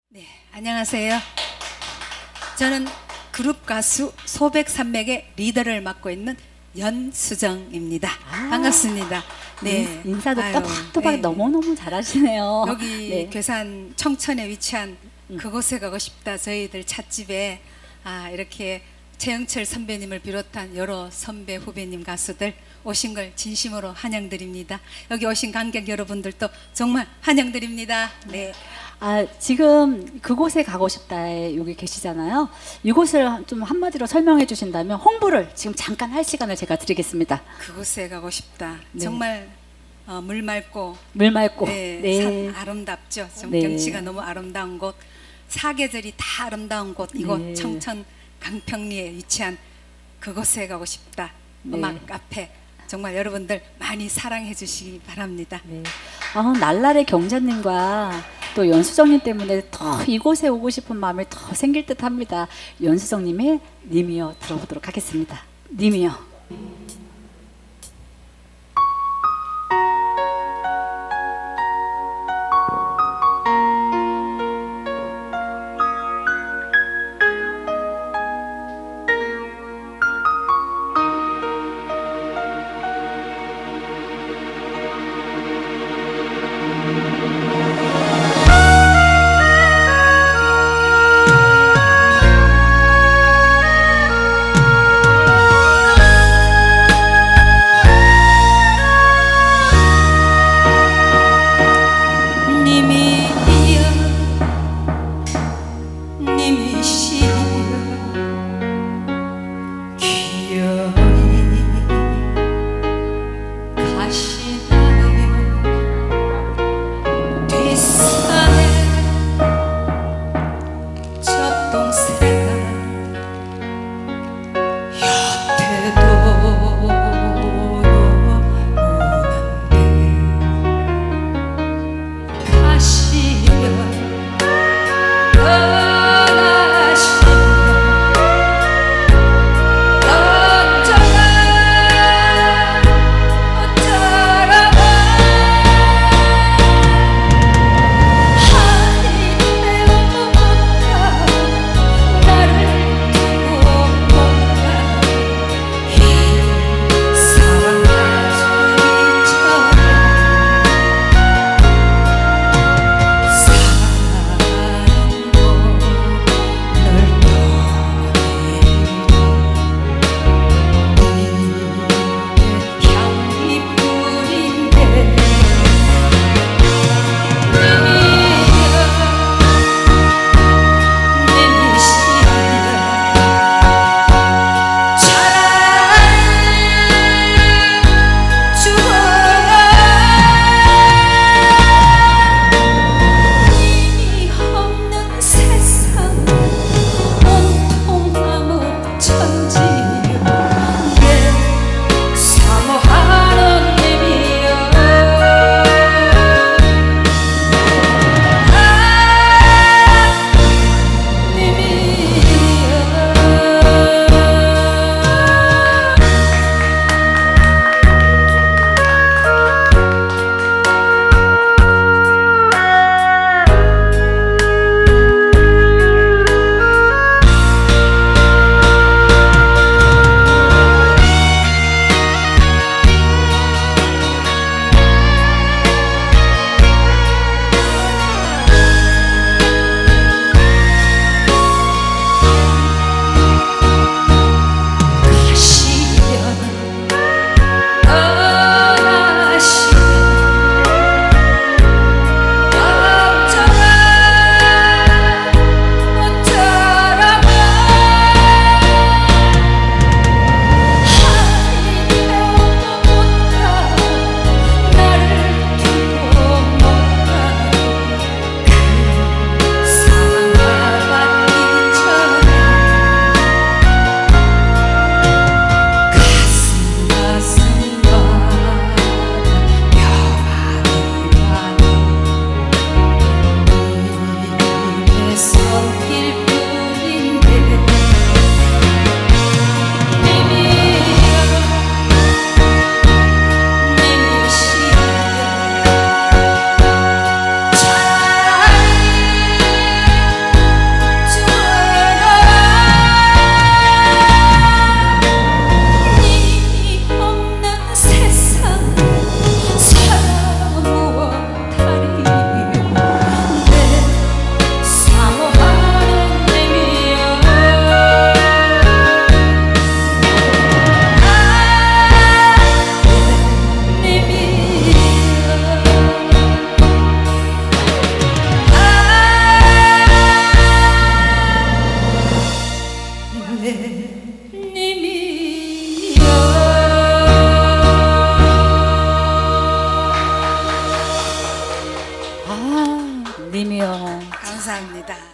네, 안녕하세요. 저는 그룹 가수 소백산맥의 리더를 맡고 있는 연수정입니다. 반갑습니다. 네, 인사도 또박또박 네. 너무너무 잘하시네요. 여기 네. 괴산 청천에 위치한 그곳에 가고 싶다 저희들 찻집에 이렇게 최영철 선배님을 비롯한 여러 선배 후배님 가수들 오신 걸 진심으로 환영드립니다. 여기 오신 관객 여러분들도 정말 환영드립니다. 네. 지금 그곳에 가고 싶다에 여기 계시잖아요. 이곳을 좀 한마디로 설명해 주신다면 홍보를 지금 잠깐 할 시간을 제가 드리겠습니다. 그곳에 가고 싶다. 네. 정말 물 맑고 네. 산 아름답죠. 좀 네. 경치가 너무 아름다운 곳, 사계절이 다 아름다운 곳, 이곳 네. 청천 강평리에 위치한 그곳에 가고 싶다. 네. 음악 카페 정말 여러분들 많이 사랑해 주시기 바랍니다. 네. 날라의 경자님과 또 연수정님 때문에 더 이곳에 오고 싶은 마음이 더 생길 듯합니다. 연수정님의 님이여 들어보도록 하겠습니다. 님이여. 님이여. 아, 님이요. 감사합니다.